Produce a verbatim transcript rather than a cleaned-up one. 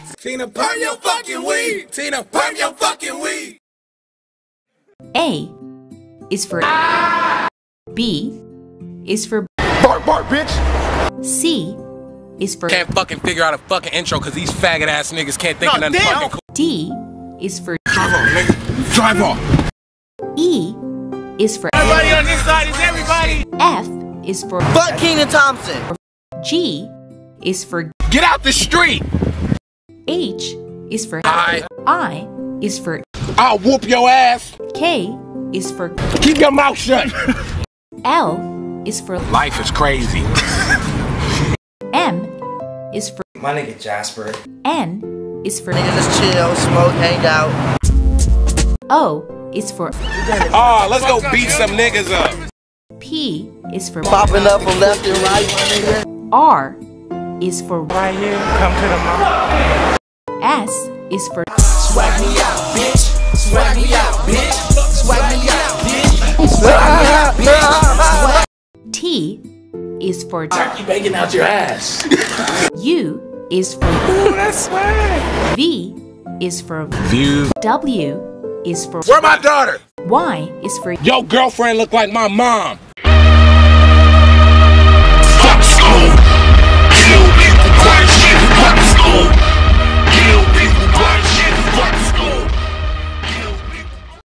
Tina, perm your fucking weed. Tina, perm your fucking weed. A is for ah! B is for bark, bark, bitch. C is for can't fucking figure out a fucking intro because these faggot ass niggas can't think no, of nothing damn. fucking cool. D is for drive off, nigga. Drive off. E is for everybody on this side is everybody. F is for fuck Kenan Thompson. G is for get out the street. H is for I. I is for I'll whoop your ass. K is for keep your mouth shut. L is for life is crazy. M is for my nigga Jasper. N is for nigga just chill, smoke, hang out. O is for oh, let's go beat some niggas up. P is for popping up from left and right, my nigga. R is for right here, come to the mouth. S is for swag me out, bitch. Swag me out, bitch. Swag me out, bitch. Swag me out, bitch. T is for turkey bacon out your ass. U is for ooh, that's swag. V is for views. W is for where my daughter? Y is for your girlfriend look like my mom.